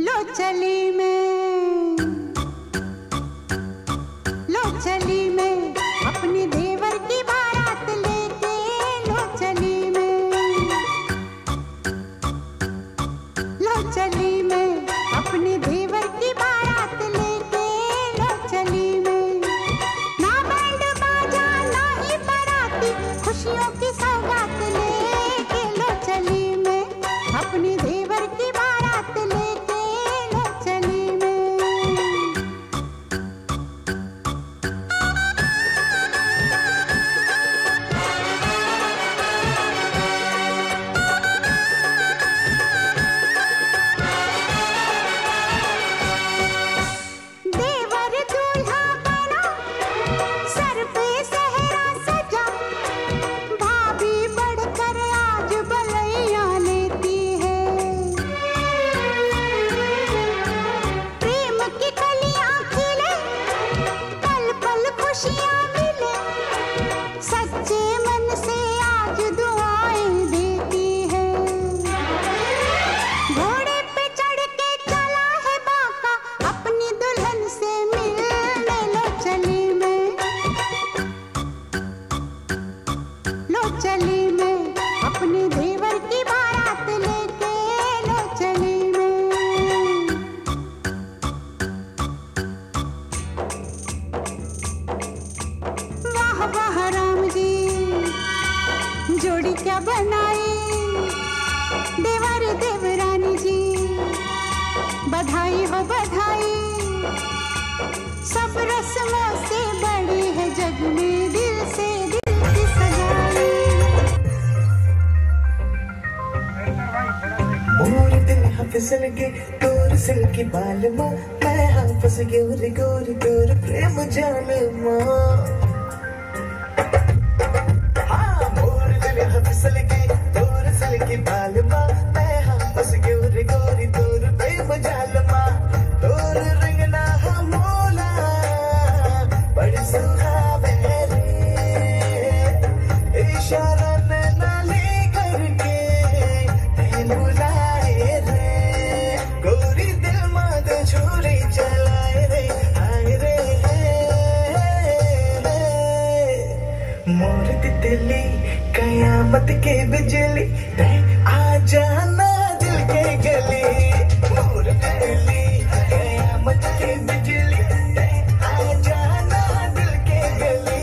लो चली मैं, लो चली मैं अपने देवर की बारात लेके, लो चली मैं, लो चली मैं अपने देवर की बारात लेके, लो चली मैं। ना बैंड बाजा ना ही बाराती, खुशियों की सौगात लेके, लो चली मैं अपने देवर की बारात लेके, लो चली मैं। देवर दूल्हा बना, सर पे सेहरा सजा, भाभी बढ़कर आज बलैया लेती है। प्रेम की कलियां खिले, पल पल खुशियां मिले, सच्चे मन से आज दुआएं देती है। घोड़े पे चढ़ के चला है बाका, अपनी दुल्हन से मिलने, लो चली मैं, लो चली मैं अपने देवर की बारात लेके, लो चली मैं। वाह वाह राम जी, जोड़ी क्या बनाई, देवर देवरानी जी, बधाई हो बधाई। सब रस्मों से बड़ी है जग में दिल से दिल की सगाई। मोर दिल हाँ फिसल के तोर सिल्की बाल माँ, मैं हाँ फंस गोरी गोरी तोर प्रेम जाल माँ। हाँ मोर दिल हाँ फिसल के तोर सिल्की बाल माँ, मैं हाँ फंस गोरी गोरी तोर प्रेम जाल माँ। तोर रिंगना हाँ मोला बड़ी सुहावे रे, इशारा नैना ले करके बुलाए रे, गोरी दिल माद छुरी चलाए रे, आए रे मोर तितली कयामत के बिजली, आ जाना दिल के गली। मोर तितली कयामत के बिजली, आ जाना दिल के गली।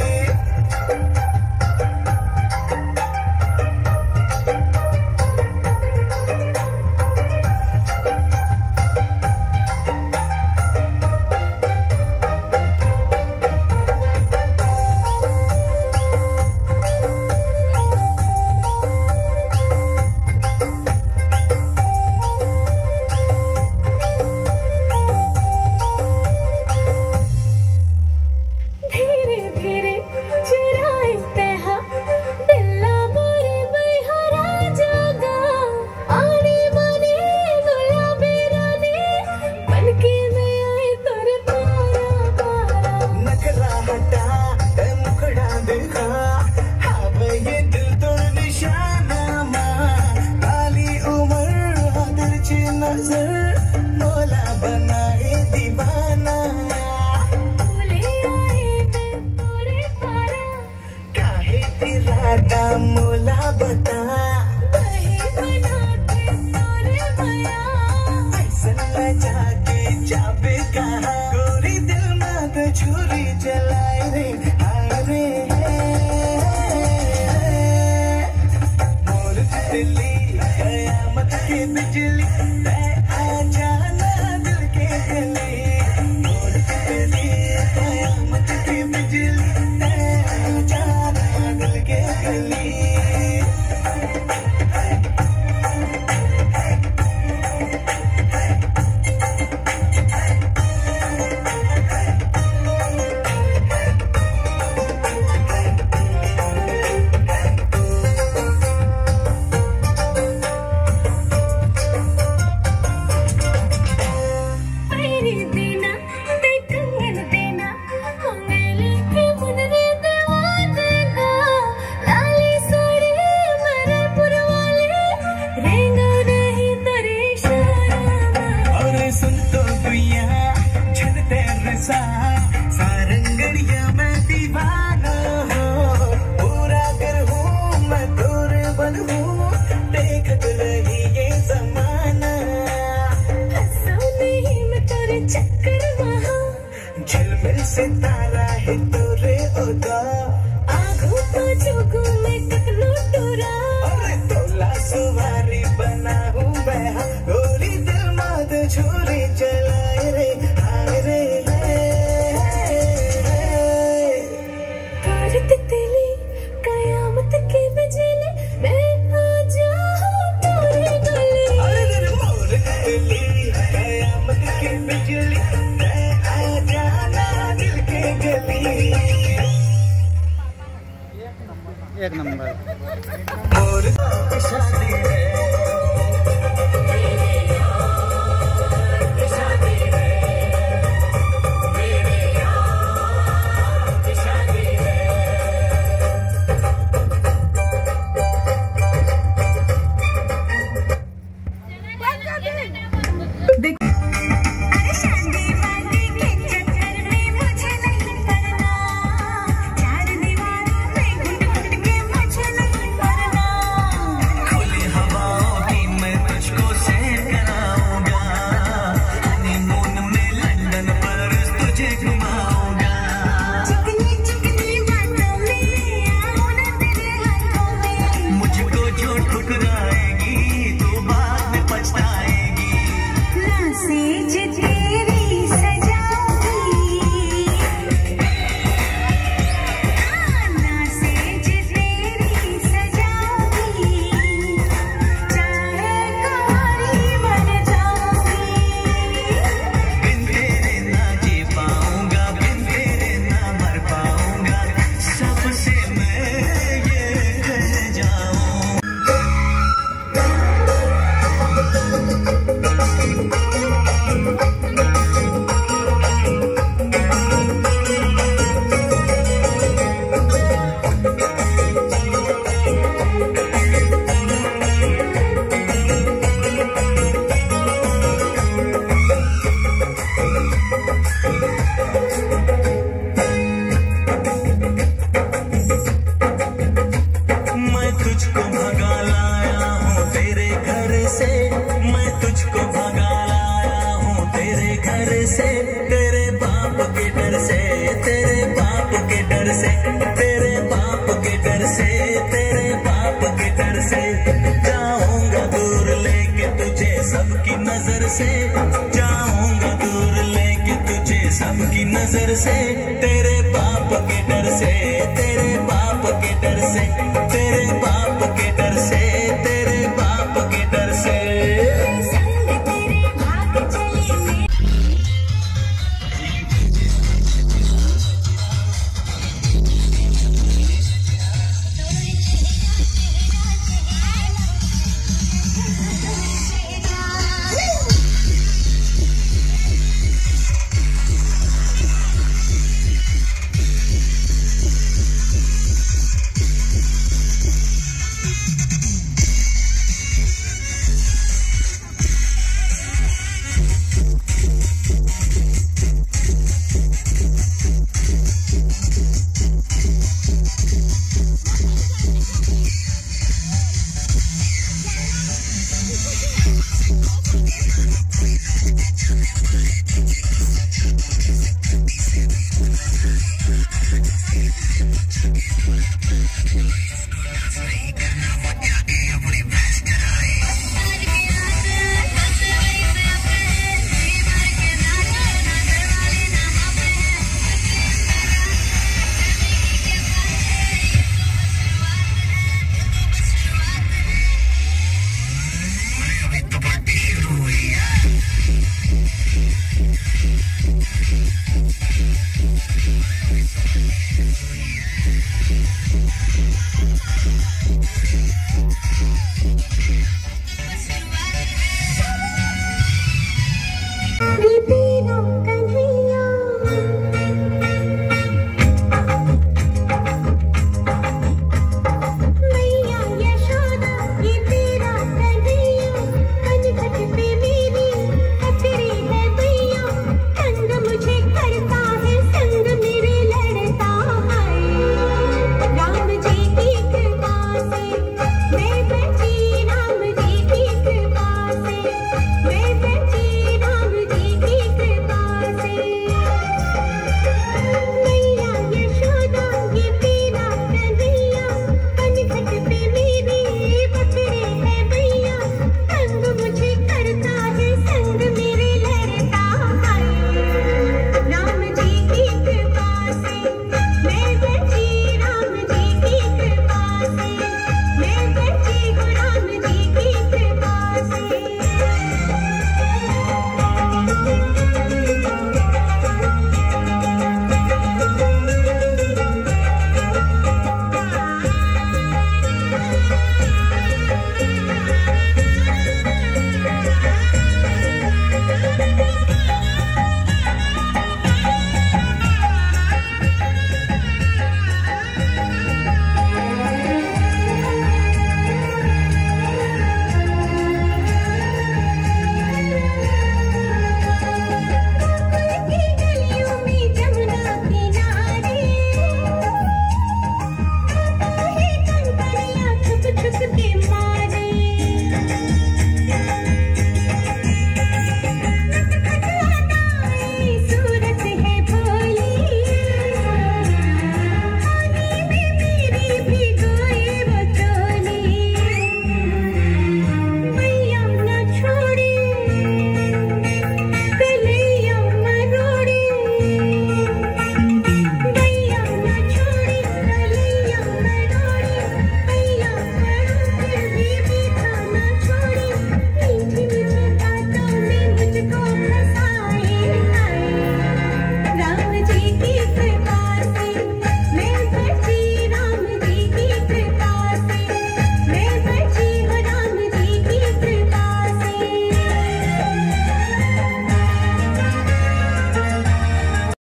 धीरे धीरे चुराए तहा, दिल्ला मोरे बैहरा जागा, आने माने गुलाबी रानी, बनके मैं आई तोरे पारा पारा। नखरा हटा ते मुखड़ा दिखा, हाँ ये दिल तोड़ निशाना माँ। काली उम्र हाँ तिरछी नजर, मौला बनाए दीवाना। भूले आए मैं तोरे पारा, काहे इरादा मौला बता, वही बनाते तोरे माया। ऐसन लजा के जाबे कहा, गोरी दिल माद छुरी चलाए रे, आए रे मोर दिल्ली कयामत के बिजली, आ जाना दिल के गली। मोर दिल्ली कयामत के बिजली, आ जाना दिल के गली। मेरी चक्कर वहाँ झिलमिल सितारा है तोरे ओदा आगू पाछू में टकलो टोरा अरे तोला सवारी बना हूँ मैं गोरी दिल माद छुरी चलाए रे हाय रे कार तितली कयामत के बिजली मैं आ जाऊं तेरे गले अरे तेरे मोर तितली कयामत की बिजली मैं आ जाना दिल के गली एक नंबर मोर शादी है जाऊंगा दूर लेके तुझे सबकी नजर से तेरे